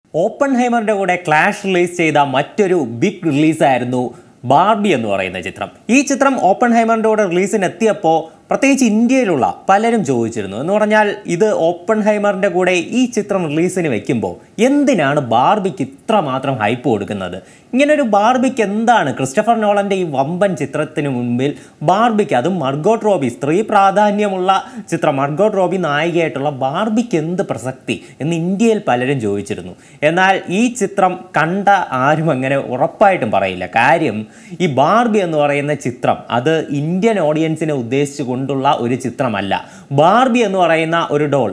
ഓപ്പൺഹൈമറിന്റെ കൂടെ clash release ചെയ്ത മറ്റൊരു ബിഗ് റിലീസായിരുന്നു ബാർബി എന്ന് പറയുന്ന ചിത്രം. ഈ ചിത്രം ഓപ്പൺഹൈമറിന്റെ കൂടെ റിലീസിന് എത്തിയപ്പോൾ പ്രത്യേകിച്ച് ഇന്ത്യയിലുള്ള പലരും ചോദിച്ചിരുന്നു. എന്ന് പറഞ്ഞാൽ ഇത് ഓപ്പൺഹൈമറിന്റെ കൂടെ ഈ ചിത്രം റിലീസിന് വെക്കുമ്പോൾ എന്തിനാണ് ബാർബിക്ക് ഇത്രമാത്രം ഹൈപ്പ് കൊടുക്കുന്നത്? ഇങ്ങനൊരു ബാർബിക്ക് എന്താണ് ക്രിസ്റ്റഫർ നോളന്റെ ഈ വമ്പൻ ചിത്രത്തിന് മുൻപിൽ ബാർബിക്ക്, അതും മർഗോട്ട് റോബി, സ്ത്രീ പ്രാധാന്യമുള്ള ചിത്രം, മർഗോട്ട് റോബി നായികയായിട്ടുള്ള ബാർബിക്ക് എന്ത് പ്രസക്തി എന്ന് ഇന്ത്യയിൽ പലരും ചോദിച്ചിരുന്നു. എന്നാൽ ഈ ചിത്രം കണ്ട ആരും അങ്ങനെ ഉറപ്പായിട്ടും പറയില്ല. കാര്യം ഈ ബാർബി എന്ന് പറയുന്ന ചിത്രം അത് ഇന്ത്യൻ ഓഡിയൻസിനെ ഉദ്ദേശിച്ചു കൊണ്ടുള്ള ഒരു ചിത്രമല്ല. ബാർബി എന്ന് പറയുന്ന ഒരു ഡോൾ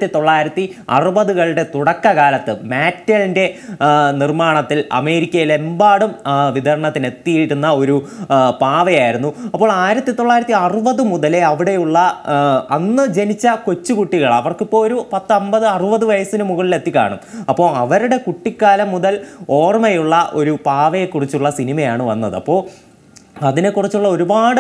1960കളുടെ തുടക്കകാലത്ത് മാറ്റലിൻ്റെ നിർമ്മാണത്തിൽ അമേരിക്കയിലെമ്പാടും വിതരണത്തിനെത്തിയിരുന്ന ഒരു പാവയായിരുന്നു. അപ്പോൾ 1960 മുതലേ അവിടെയുള്ള അന്ന് ജനിച്ച കൊച്ചുകുട്ടികൾ, അവർക്കിപ്പോൾ ഒരു 10-50-60 വയസ്സിന് മുകളിൽ എത്തിക്കാണും. അപ്പോൾ അവരുടെ കുട്ടിക്കാലം മുതൽ ഓർമ്മയുള്ള ഒരു പാവയെക്കുറിച്ചുള്ള സിനിമയാണ് വന്നത്. അപ്പോൾ അതിനെക്കുറിച്ചുള്ള ഒരുപാട്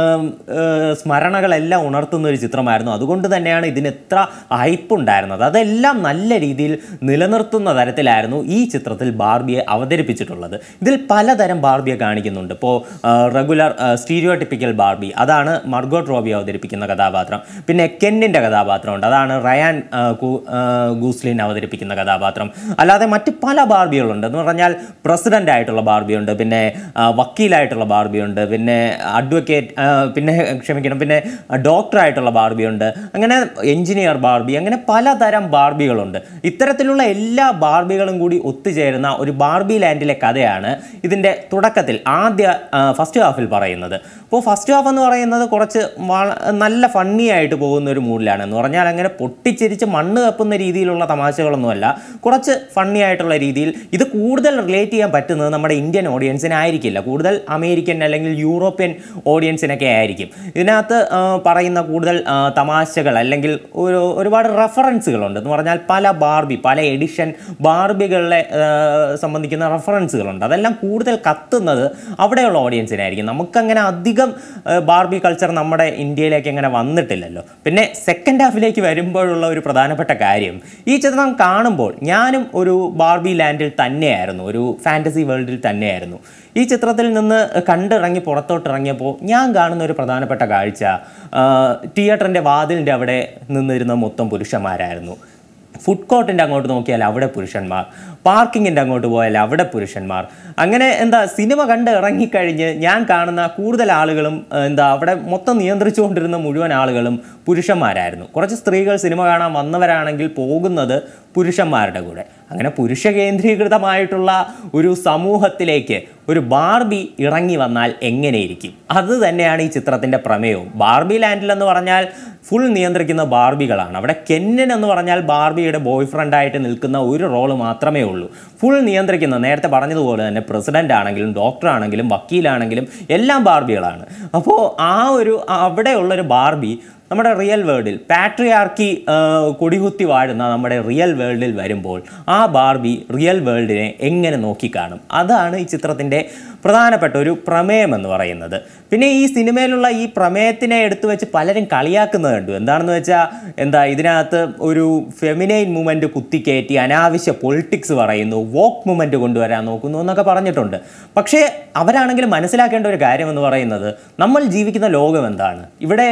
സ്മരണകളെല്ലാം ഉണർത്തുന്ന ഒരു ചിത്രമായിരുന്നു. അതുകൊണ്ട് തന്നെയാണ് ഇതിന് എത്ര ഹൈപ്പ് ഉണ്ടായിരുന്നത്. അതെല്ലാം നല്ല രീതിയിൽ നിലനിർത്തുന്ന തരത്തിലായിരുന്നു ഈ ചിത്രത്തിൽ ബാർബിയെ അവതരിപ്പിച്ചിട്ടുള്ളത്. ഇതിൽ പലതരം ബാർബിയെ കാണിക്കുന്നുണ്ട്. ഇപ്പോൾ റെഗുലർ സ്റ്റീരിയോടിപ്പിക്കൽ ബാർബി, അതാണ് മർഗോട്ട് റോബി അവതരിപ്പിക്കുന്ന കഥാപാത്രം. പിന്നെ കെന്നിൻ്റെ കഥാപാത്രമുണ്ട്, അതാണ് റയാൻ ഗൂസ്ലിൻ അവതരിപ്പിക്കുന്ന കഥാപാത്രം. അല്ലാതെ മറ്റ് പല ബാർബികളുണ്ട്. എന്ന് പറഞ്ഞാൽ പ്രസിഡൻ്റ് ആയിട്ടുള്ള ബാർബിയുണ്ട്, പിന്നെ വക്കീലായിട്ടുള്ള ബാർബിയുണ്ട്, പിന്നെ അഡ്വക്കേറ്റ്, പിന്നെ ഡോക്ടറായിട്ടുള്ള ബാർബിയുണ്ട്, അങ്ങനെ എഞ്ചിനീയർ ബാർബി, അങ്ങനെ പലതരം ബാർബികളുണ്ട്. ഇത്തരത്തിലുള്ള എല്ലാ ബാർബികളും കൂടി ഒത്തുചേരുന്ന ഒരു ബാർബി ലാൻഡിലെ കഥയാണ് ഇതിൻ്റെ തുടക്കത്തിൽ ഫസ്റ്റ് ഹാഫിൽ പറയുന്നത്. അപ്പോൾ ഫസ്റ്റ് ഹാഫ് എന്ന് പറയുന്നത് കുറച്ച് നല്ല ഫണ്ണി ആയിട്ട് പോകുന്ന ഒരു മൂഡിലാണ്. എന്ന് പറഞ്ഞാൽ അങ്ങനെ പൊട്ടിച്ചിരിച്ച് മണ്ണ് കപ്പുന്ന രീതിയിലുള്ള തമാശകളൊന്നുമല്ല, കുറച്ച് ഫണ്ണി ആയിട്ടുള്ള രീതിയിൽ. ഇത് കൂടുതൽ റിലേറ്റ് ചെയ്യാൻ പറ്റുന്നത് നമ്മുടെ ഇന്ത്യൻ ഓഡിയൻസിനായിരിക്കില്ല, കൂടുതൽ അമേരിക്കൻ അല്ലെങ്കിൽ യൂറോപ്യൻ ഓഡിയൻസിനൊക്കെ ആയിരിക്കും. ഇതിനകത്ത് പറയുന്ന കൂടുതൽ തമാശകൾ അല്ലെങ്കിൽ ഒരുപാട് റെഫറൻസുകളുണ്ട്. എന്ന് പറഞ്ഞാൽ പല എഡിഷൻ ബാർബികളെ സംബന്ധിക്കുന്ന റെഫറൻസുകളുണ്ട്. അതെല്ലാം കൂടുതൽ കത്തുന്നത് അവിടെയുള്ള ഓഡിയൻസിനായിരിക്കും. നമുക്കങ്ങനെ അധികം ബാർബി കൾച്ചർ നമ്മുടെ ഇന്ത്യയിലേക്ക് അങ്ങനെ വന്നിട്ടില്ലല്ലോ. പിന്നെ സെക്കൻഡ് ഹാഫിലേക്ക് വരുമ്പോഴുള്ള ഒരു പ്രധാനപ്പെട്ട കാര്യം, ഈ ചിത്രം കാണുമ്പോൾ ഞാനും ഒരു ബാർബി ലാൻഡിൽ തന്നെയായിരുന്നു, ഒരു ഫാൻറ്റസി വേൾഡിൽ തന്നെയായിരുന്നു. ഈ ചിത്രത്തിൽ നിന്ന് കണ്ടിറങ്ങി പുറത്തോട്ടിറങ്ങിയപ്പോൾ ഞാൻ കാണുന്ന ഒരു പ്രധാനപ്പെട്ട കാഴ്ച, തിയേറ്ററിൻ്റെ വാതിലിൻ്റെ അവിടെ നിന്നിരുന്ന മൊത്തം പുരുഷന്മാരായിരുന്നു. ഫുഡ് കോർട്ടിൻ്റെ അങ്ങോട്ട് നോക്കിയാൽ അവിടെ പുരുഷന്മാർ, പാർക്കിങ്ങിൻ്റെ അങ്ങോട്ട് പോയാൽ അവിടെ പുരുഷന്മാർ. അങ്ങനെ സിനിമ കണ്ട് ഇറങ്ങിക്കഴിഞ്ഞ് ഞാൻ കാണുന്ന കൂടുതൽ ആളുകളും അവിടെ മൊത്തം നിയന്ത്രിച്ചുകൊണ്ടിരുന്ന മുഴുവൻ ആളുകളും പുരുഷന്മാരായിരുന്നു. കുറച്ച് സ്ത്രീകൾ സിനിമ കാണാൻ വന്നവരാണെങ്കിൽ പോകുന്നത് പുരുഷന്മാരുടെ കൂടെ. അങ്ങനെ പുരുഷ കേന്ദ്രീകൃതമായിട്ടുള്ള ഒരു സമൂഹത്തിലേക്ക് ഒരു ബാർബി ഇറങ്ങി വന്നാൽ എങ്ങനെയിരിക്കും? അത് തന്നെയാണ് ഈ ചിത്രത്തിൻ്റെ പ്രമേയവും. ബാർബി ലാൻഡിലെന്ന് പറഞ്ഞാൽ ഫുൾ നിയന്ത്രിക്കുന്ന ബാർബികളാണ്. അവിടെ കെന്നൻ എന്ന് പറഞ്ഞാൽ ബാർബിയുടെ ബോയ് ഫ്രണ്ടായിട്ട് നിൽക്കുന്ന ഒരു റോള് മാത്രമേ ഉള്ളൂ. ഫുൾ നിയന്ത്രിക്കുന്ന, നേരത്തെ പറഞ്ഞതുപോലെ തന്നെ പ്രസിഡൻ്റ് ആണെങ്കിലും ഡോക്ടറാണെങ്കിലും വക്കീലാണെങ്കിലും എല്ലാം ബാർബികളാണ്. അപ്പോൾ അവിടെയുള്ളൊരു ബാർബി നമ്മുടെ റിയൽ വേൾഡിൽ പാട്രിയാർക്കി കൊടികുത്തി വാഴുന്ന നമ്മുടെ റിയൽ വേൾഡിൽ വരുമ്പോൾ ആ ബാർബി റിയൽ വേൾഡിനെ എങ്ങനെ നോക്കിക്കാണും? അതാണ് ഈ ചിത്രത്തിൻ്റെ പ്രധാനപ്പെട്ട ഒരു പ്രമേയം എന്ന് പറയുന്നത്. പിന്നെ ഈ സിനിമയിലുള്ള ഈ പ്രമേയത്തിനെ എടുത്തു വെച്ച് പലരും കളിയാക്കുന്നത് കണ്ടു. എന്താണെന്ന് വെച്ചാൽ ഇതിനകത്ത് ഒരു ഫെമിനൈൻ മൂവ്മെൻറ്റ് കുത്തിക്കയറ്റി അനാവശ്യ പൊളിറ്റിക്സ് പറയുന്നു, വോക്ക് മൂവ്മെൻറ്റ് കൊണ്ടുവരാൻ നോക്കുന്നു എന്നൊക്കെ പറഞ്ഞിട്ടുണ്ട്. പക്ഷേ അവരാണെങ്കിലും മനസ്സിലാക്കേണ്ട ഒരു കാര്യം എന്ന് പറയുന്നത്, നമ്മൾ ജീവിക്കുന്ന ലോകം എന്താണ്? ഇവിടെ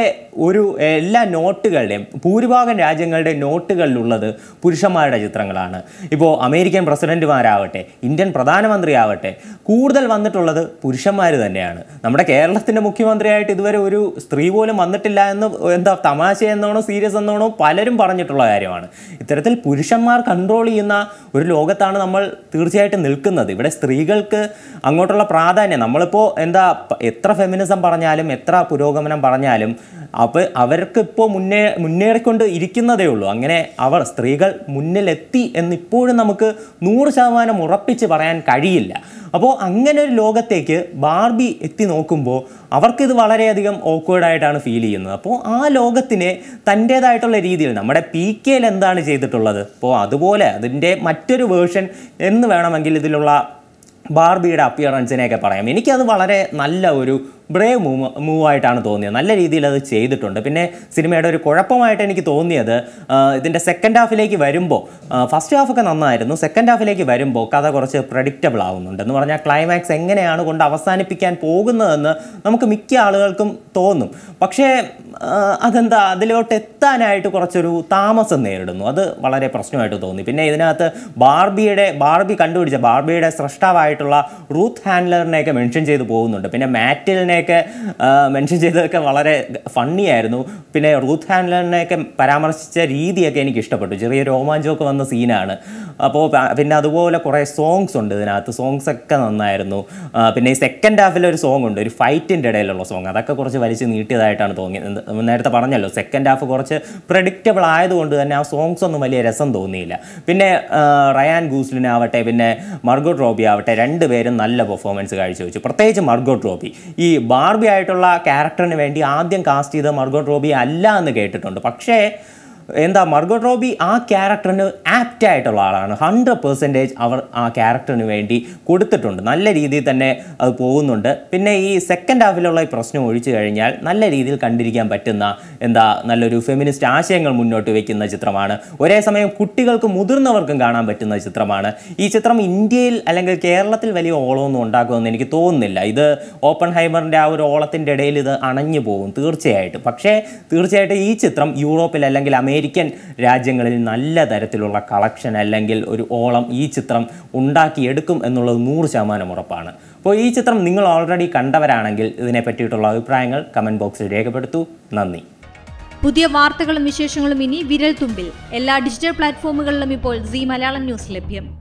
എല്ലാ നോട്ടുകളുടെയും ഭൂരിഭാഗം രാജ്യങ്ങളുടെ നോട്ടുകളിലുള്ളത് പുരുഷന്മാരുടെ ചിത്രങ്ങളാണ്. ഇപ്പോൾ അമേരിക്കൻ പ്രസിഡന്റുമാരാവട്ടെ, ഇന്ത്യൻ പ്രധാനമന്ത്രി ആവട്ടെ, കൂടുതൽ വന്നിട്ടുള്ളത് പുരുഷന്മാർ തന്നെയാണ്. നമ്മുടെ കേരളത്തിൻ്റെ മുഖ്യമന്ത്രിയായിട്ട് ഇതുവരെ ഒരു സ്ത്രീ പോലും വന്നിട്ടില്ല എന്ന് തമാശ എന്നോണോ സീരിയസ് എന്നോണോ പലരും പറഞ്ഞിട്ടുള്ള കാര്യമാണ്. ഇത്തരത്തിൽ പുരുഷന്മാർ കൺട്രോൾ ചെയ്യുന്ന ഒരു ലോകത്താണ് നമ്മൾ തീർച്ചയായിട്ടും നിൽക്കുന്നത്. ഇവിടെ സ്ത്രീകൾക്ക് അങ്ങോട്ടുള്ള പ്രാധാന്യം, നമ്മളിപ്പോൾ എത്ര ഫെമിനിസം പറഞ്ഞാലും എത്ര പുരോഗമനം പറഞ്ഞാലും അവർക്ക് ഇപ്പോൾ മുന്നേറിക്കൊണ്ട് ഇരിക്കുന്നതേ ഉള്ളൂ. അങ്ങനെ സ്ത്രീകൾ മുന്നിലെത്തി എന്നിപ്പോഴും നമുക്ക് 100% ഉറപ്പിച്ച് പറയാൻ കഴിയില്ല. അപ്പോൾ അങ്ങനെ ഒരു ലോകത്തേക്ക് ബാർബി എത്തി നോക്കുമ്പോൾ അവർക്കിത് വളരെയധികം ഓക്വേർഡായിട്ടാണ് ഫീൽ ചെയ്യുന്നത്. അപ്പോൾ ആ ലോകത്തിനെ തൻ്റേതായിട്ടുള്ള രീതിയിൽ നമ്മുടെ PK എന്താണ് ചെയ്തിട്ടുള്ളത്, അപ്പോൾ അതുപോലെ അതിൻ്റെ മറ്റൊരു വേർഷൻ എന്ന് വേണമെങ്കിൽ ഇതിലുള്ള ബാർബിയുടെ അപ്പിയറൻസിനെയൊക്കെ പറയാം. എനിക്കത് വളരെ നല്ല ഒരു ബ്രേവ് മൂവായിട്ടാണ് തോന്നിയത്. നല്ല രീതിയിൽ അത് ചെയ്തിട്ടുണ്ട്. പിന്നെ സിനിമയുടെ ഒരു കുഴപ്പമായിട്ട് എനിക്ക് തോന്നിയത് ഇതിൻ്റെ സെക്കൻഡ് ഹാഫിലേക്ക് വരുമ്പോൾ, ഫസ്റ്റ് ഹാഫൊക്കെ നന്നായിരുന്നു, സെക്കൻഡ് ഹാഫിലേക്ക് വരുമ്പോൾ കഥ കുറച്ച് പ്രഡിക്റ്റബിൾ ആവുന്നുണ്ട്. എന്ന് പറഞ്ഞാൽ ക്ലൈമാക്സ് എങ്ങനെയാണ് കൊണ്ട് അവസാനിപ്പിക്കാൻ പോകുന്നതെന്ന് നമുക്ക് മിക്ക ആളുകൾക്കും തോന്നും. പക്ഷേ അതെന്താ അതിലോട്ട് എത്താനായിട്ട് കുറച്ചൊരു താമസം നേരിടുന്നു. അത് വളരെ പ്രശ്നമായിട്ട് തോന്നി. പിന്നെ ഇതിനകത്ത് ബാർബി കണ്ടുപിടിച്ച ബാർബിയുടെ സ്രഷ്ടാവായിട്ടുള്ള റൂത്ത് ഹാൻഡ്ലറിനെയൊക്കെ മെൻഷൻ ചെയ്ത് പോകുന്നുണ്ട്. പിന്നെ മാറ്റിലിനെയൊക്കെ മെൻഷൻ ചെയ്തതൊക്കെ വളരെ ഫണ്ണി ആയിരുന്നു. പിന്നെ റൂത്ത് ഹാൻഡ്ലറിനെയൊക്കെ പരാമർശിച്ച രീതിയൊക്കെ എനിക്ക് ഇഷ്ടപ്പെട്ടു. ചെറിയ രോമാഞ്ചമൊക്കെ വന്ന സീനാണ്. അപ്പോൾ പിന്നെ അതുപോലെ കുറേ സോങ്സ് ഉണ്ട് ഇതിനകത്ത്. സോങ്സൊക്കെ നന്നായിരുന്നു. പിന്നെ ഈ സെക്കൻഡ് ഹാഫിൽ ഒരു സോങ് ഉണ്ട്, ഒരു ഫൈറ്റിൻ്റെ ഇടയിലുള്ള സോങ്. അതൊക്കെ കുറച്ച് വലിച്ച് നീട്ടിയതായിട്ടാണ് തോന്നിയത്. നേരത്തെ പറഞ്ഞല്ലോ, സെക്കൻഡ് ഹാഫ് കുറച്ച് പ്രഡിക്റ്റബിൾ ആയതുകൊണ്ട് തന്നെ ആ സോങ്സ് ഒന്നും വലിയ രസം തോന്നിയില്ല. പിന്നെ റയാൻ ഗൂസ്ലിനാവട്ടെ പിന്നെ മർഗോട്ട് റോബി ആവട്ടെ, രണ്ടുപേരും നല്ല പെർഫോമൻസ് കാഴ്ചവെച്ചു. പ്രത്യേകിച്ച് മർഗോട്ട് റോബി. ഈ ബാർബി ആയിട്ടുള്ള ക്യാരക്ടറിന് വേണ്ടി ആദ്യം കാസ്റ്റ് ചെയ്ത മർഗോട്ട് റോബി അല്ല എന്ന് കേട്ടിട്ടുണ്ട്. പക്ഷേ മർഗോട്ട് റോബി ആ ക്യാരക്ടറിന് ആപ്റ്റ് ആയിട്ടുള്ള ആളാണ്. 100% അവർ ആ ക്യാരക്ടറിന് വേണ്ടി കൊടുത്തിട്ടുണ്ട്. നല്ല രീതിയിൽ തന്നെ അത് പോകുന്നുണ്ട്. പിന്നെ ഈ സെക്കൻഡ് ഹാഫിലുള്ള ഈ പ്രശ്നം ഒഴിച്ചു കഴിഞ്ഞാൽ നല്ല രീതിയിൽ കണ്ടിരിക്കാൻ പറ്റുന്ന നല്ലൊരു ഫെമിനിസ്റ്റ് ആശയങ്ങൾ മുന്നോട്ട് വയ്ക്കുന്ന ചിത്രമാണ്. ഒരേ സമയം കുട്ടികൾക്കും മുതിർന്നവർക്കും കാണാൻ പറ്റുന്ന ചിത്രമാണ്. ഈ ചിത്രം ഇന്ത്യയിൽ അല്ലെങ്കിൽ കേരളത്തിൽ വലിയ ഓളമൊന്നും ഉണ്ടാക്കുമെന്ന് എനിക്ക് തോന്നുന്നില്ല. ഇത് ഓപ്പൺഹൈമറിൻ്റെ ആ ഒരു ഓളത്തിൻ്റെ ഇടയിൽ ഇത് അണഞ്ഞു പോകും തീർച്ചയായിട്ടും. പക്ഷേ തീർച്ചയായിട്ടും ഈ ചിത്രം യൂറോപ്പിൽ അല്ലെങ്കിൽ അമേരിക്കൻ രാജ്യങ്ങളിൽ നല്ല തരത്തിലുള്ള കളക്ഷൻ അല്ലെങ്കിൽ ഒരു ഓളം ഈ ചിത്രം ഉണ്ടാക്കിയെടുക്കും എന്നുള്ളത് 100% ഉറപ്പാണ്. അപ്പോൾ ഈ ചിത്രം നിങ്ങൾ ഓൾറെഡി കണ്ടവരാണെങ്കിൽ ഇതിനെ പറ്റിയിട്ടുള്ള അഭിപ്രായങ്ങൾ കമൻറ്റ് ബോക്സിൽ രേഖപ്പെടുത്തൂ. നന്ദി. പുതിയ വാർത്തകളും വിശേഷങ്ങളും ഇനി വിരൽ തുമ്പിൽ. എല്ലാ ഡിജിറ്റൽ പ്ലാറ്റ്ഫോമുകളിലും ഇപ്പോൾ സീ മലയാളം ന്യൂസ് ലഭ്യം.